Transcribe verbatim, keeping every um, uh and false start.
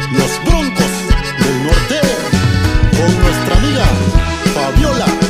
Los Broncos del Norte, con nuestra amiga Fabiola.